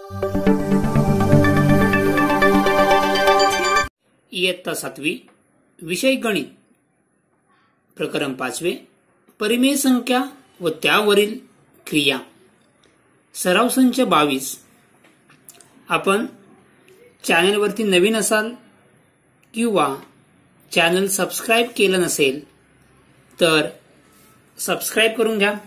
इयत्ता 7वी विषय गणित प्रकरण 5वे परिमेय संख्या व त्यावरील क्रिया सराव संच 22। आपण चॅनलवरती नवीन असाल किंवा चॅनल सबस्क्राइब केलं नसेल तर सबस्क्राइब करून घ्या।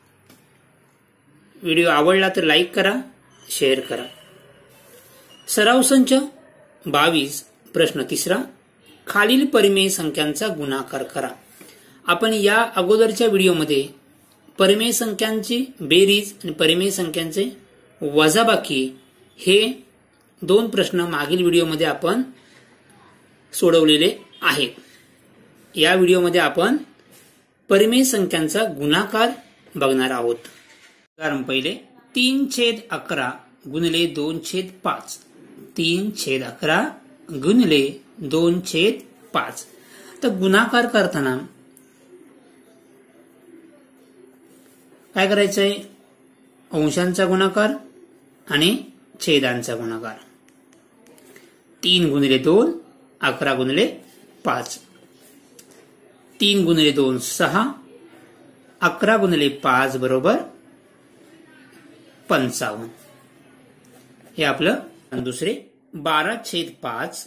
व्हिडिओ आवडला तर लाईक करा, शेअर करा। सराव संच 22 प्रश्न 3 खालील परिमेय संख्यांचा गुणाकार करा। आपण या अगोदरच्या व्हिडिओमध्ये परिमेय संख्यांची बेरीज आणि परिमेय संख्यांचे वजाबाकी हे 2 प्रश्न मागील व्हिडिओमध्ये आपण सोडवलेले आहेत। या व्हिडिओमध्ये आपण परिमेय संख्यांचा गुणाकार बघणार आहोत। उदाहरण पहिले 3/11 गुणिले 2/5 3/11 गुणिले 2/5। तर गुणाकार करताना काय करायचंय? अंशांचा गुणाकार आणि छेदांचा गुणाकार। 3 गुणिले 2 11 गुणिले 5 3 गुणिले 2 6 11 गुणिले 5 बरोबर 55। हे आपलं दुसरे 12/5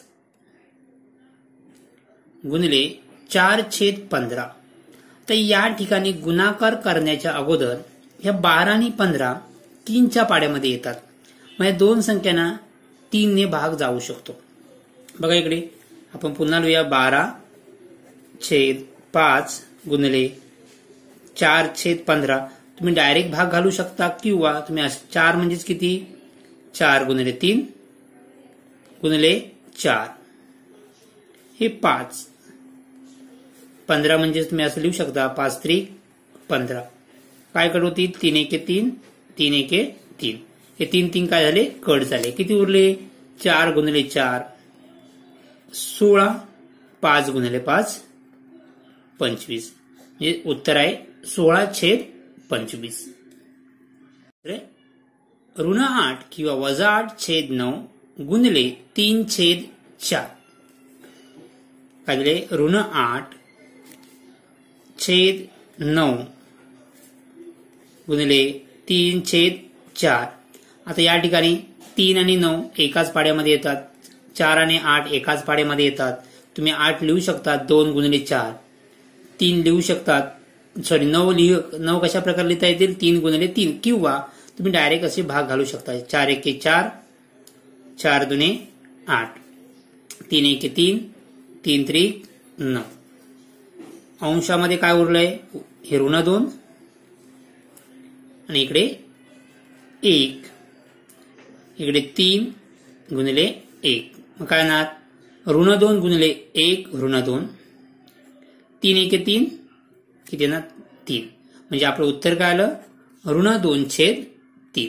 गुणिले 4/15। तर या ठिकाणी गुणाकार करण्याच्या अगोदर ह्या 12 आणि 15 3च्या पाड्यामध्ये येतात। म्हणजे 2 संख्यांना 3 ने भाग जाऊ शकतो। बघा इकडे आपण पुन्हा लिहूया 12/5 गुणिले 4/15। तुम्ही डायरेक्ट भाग घालू शकता किंवा तुम्ही 4 म्हणजेच किती 4 गुणिले 3 गुणिले 4 हे 5। 15 म्हणजे तुम्ही असं लिहू शकता 5×3 15। काय कट होती 3 1 3 3 1 3 हे 3 3 काय झाले कट झाले। किती उरले 4 गुणिले 4 16 5 गुणिले 5 25। म्हणजे उत्तर आहे 16/25। ऋण 8 किंवा वजा 8/9 गुणिले 3/4 काय दिले ऋण 8/9 गुणिले 3/4। आता या ठिकाणी 3 आणि 9 एकाच पाड्यामध्ये येतात, 4 आणि 8 एकाच पाड्यामध्ये येतात। तुम्ही 8 लिहू शकता 2 गुणिले 4 3 लिहू शकतात, 9 कशा प्रकारे लिहिता येतील 3 गुणिले 3 किंवा तुम्ही डायरेक्ट असे भाग घालू शकता 4 1 4 4 2 8 3 1 3 3 3 9। अंशामध्ये काय उरलंय हे ऋण 2 आणि इकडे 1 इकडे 3 गुणिले 1। मग काय येणार ऋण 2 गुणिले 1 ऋण 2 3 1 3 किती येणार 3। म्हणजे आपलं उत्तर काय आलं ऋण 2/3।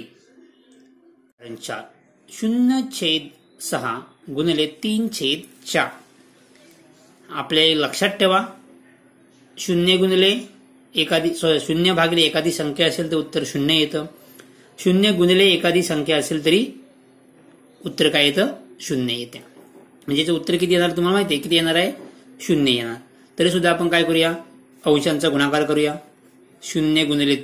0/6 गुणिले 3/4। आपल्या लक्षात ठेवा 0 गुणिले एखादी 0 भागिले एखादी संख्या असेल तर उत्तर 0 येतं। 0 गुणिले एखादी संख्या असेल तरी उत्तर काय येतं 0 येते। म्हणजे उत्तर किती येणार तुम्हाला माहिती आहे किती येणार आहे 0 येणार। तरी सुद्धा आपण काय करूया अंशांचा गुणाकार करूया 0 गुणिले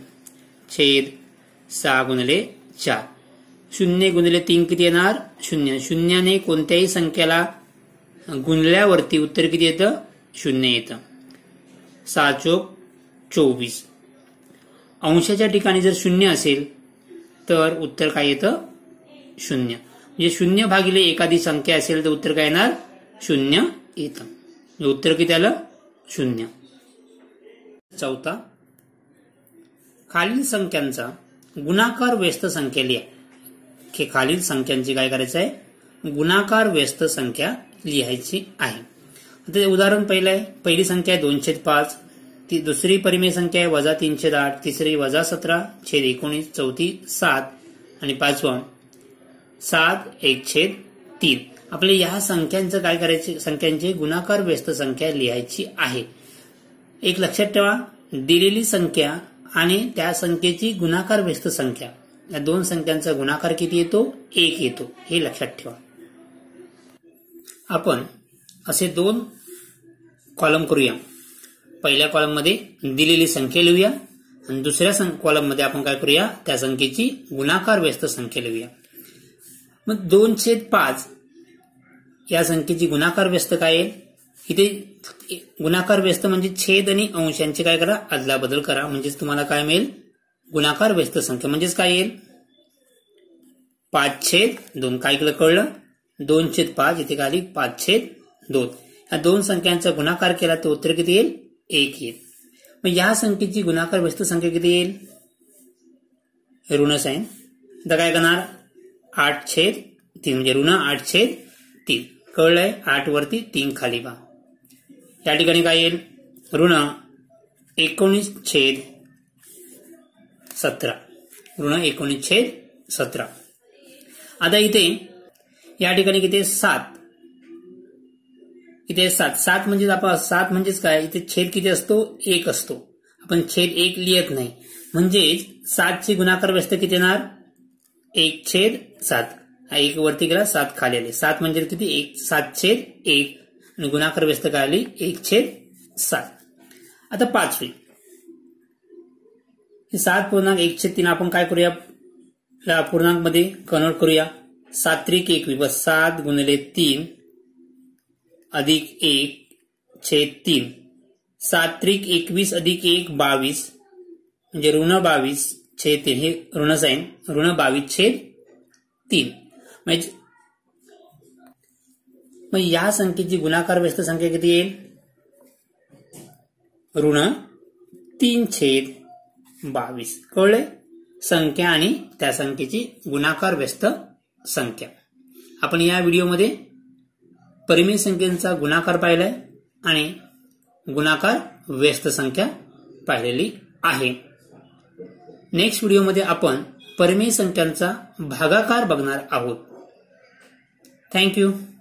3/6 गुणिले 4। 0 गुणिले 3 किती येणार 0। 0 ने कोणत्याही संख्याला गुणल्यावरती उत्तर किती येतं 0 येतं। 6×4 = 24। अंशाच्या ठिकाणी जर 0 असेल तर उत्तर काय येतं 0। म्हणजे 0 भागिले एखादी संख्या असेल तर उत्तर काय येणार 0 येतं। उत्तर किती आलं 0। चौथा खालील संख्यांचा गुणाकार व्यस्त संख्या लिहा। खालील संख्यांची काय करायचं आहे गुणाकार व्यस्त संख्या लिहायची आहे। आता उदाहरण पहिलं आहे पहिली संख्या आहे 2/5, ती दुसरी परिमेय संख्या आहे -3/8, तिसरी -17/19, चौथी 7 आणि पाचवा 7/1/3। आपल्या या संख्यांचं काय करायचे संख्यांची गुणाकार व्यस्त संख्या लिहायची आहे। एक लक्षात ठेवा दिलेली संख्या आणि त्या संख्येची गुणाकार व्यस्त संख्या या दोन संख्यांचा गुणाकार किती येतो? 1 येतो. हे लक्षात ठेवा. आपण असे 2 कॉलम करूया. पहिल्या कॉलम मध्ये दिलेली संख्या लिहूया आणि दुसऱ्या कॉलम मध्ये आपण काय करूया? त्या संख्येची गुणाकार व्यस्त संख्या लिहूया. मग 2/5 या संख्येची गुणाकार व्यस्त काय आहे? इथे गुणाकार व्यस्त म्हणजे छेद आणि अंश यांचे काय करा? अदलाबदल करा. म्हणजेच तुम्हाला काय मिळेल? गुणाकार व्यस्त संख्या. म्हणजेच काय येईल? 5/2. काय केलं कळलं? 2/5 इथे काय आली? 5/2. या दोन संख्यांचा गुणाकार केला तर उत्तर किती येईल? 1 येईल. मग या संख्येची गुणाकार व्यस्त संख्या किती येईल? ऋण साइन. तर काय करणार? 8/3 म्हणजे ऋण 8/3. कळलंय? 8 वरती 3 खाली पहा. या ठिकाणी काय येईल? ऋण 19/17. ऋण 19/17. आता इथे या ठिकाणी किती? 7. इथे 7 म्हणजे आपण 7 म्हणजेच काय? इथे छेद किती असतो? 1 असतो. आपण छेद 1 लिहित नाही. म्हणजेच 7 ची गुणाकार व्यस्त किती येणार? 1/7. 1 वरती गेला 7 खाली आले. 7 म्हणजे किती? 7/1 आणि गुणाकार व्यस्त काय आली? 1/7. आता 5वी 7.1/3 आपण काय करूया? पूर्णांक मध्ये कन्वर्ट करूया. 7×1 बस 7 गुणिले 3 अधिक 1/3. 7×21 अधिक 1 22 म्हणजे ऋण 22/3. हे ऋण साइन. ऋण 22/3. मग या संख्येची गुणाकार व्यस्त संख्या किती येईल? ऋण 3/22. कळले? संख्या आणि त्या संख्येची गुणाकार व्यस्त संख्या. आपण या व्हिडिओमध्ये परिमेय संख्येचा गुणाकार पाहिलाय आणि गुणाकार व्यस्त संख्या पाहिलेली आहे. नेक्स्ट व्हिडिओमध्ये आपण परिमेय संख्यांचा भागाकार बघणार आहोत. थँक्यू.